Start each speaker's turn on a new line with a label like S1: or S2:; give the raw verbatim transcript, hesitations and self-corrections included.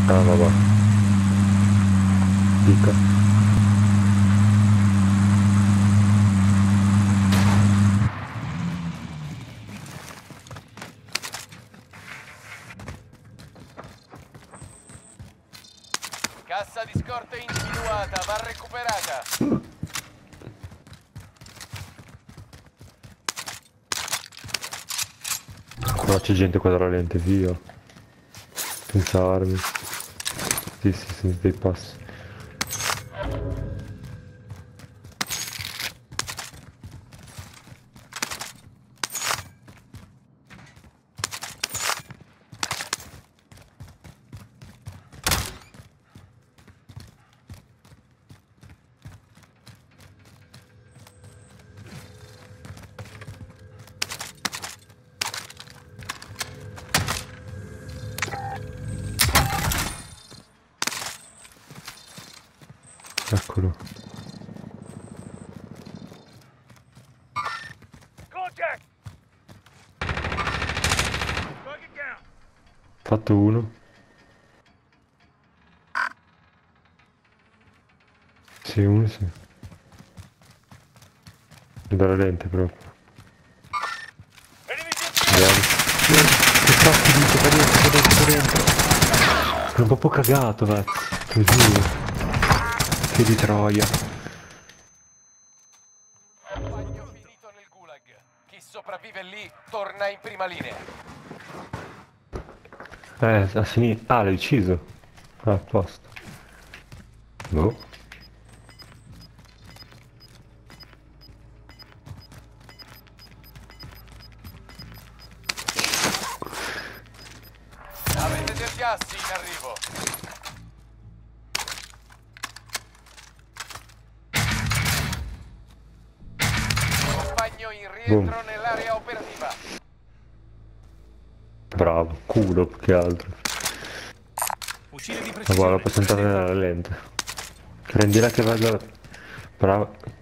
S1: Ah, vabbè. Dica.
S2: Cassa di scorte individuata, va recuperata.
S1: Però c'è gente qua dalla lente, via. Senza armi. Sì, sì, senza dei passi. Eccolo.
S2: Contact! Target down.
S1: Fatto uno. Sì, uno sì. Dalla lente proprio.
S2: Enemy
S1: Vediamo. Che cazzo dice? Qua dentro, qua dentro, qua dentro. Sono un po' cagato, vecchio. Ti giuro. Che di troia.
S2: compagno finito nel gulag. Chi sopravvive lì torna in prima linea.
S1: Eh, a sinistra. Ah, l'hai ucciso. Ah, a posto. Boh.
S2: Avete del gas in arrivo. Compagno in
S1: Boom.
S2: rientro nell'area operativa.
S1: Bravo. Culo più che altro.
S3: Fucile di
S1: Ma guarda,
S3: precisione.
S1: posso entrare
S3: Prende
S1: nella lente. Prendila che vada. Bravo.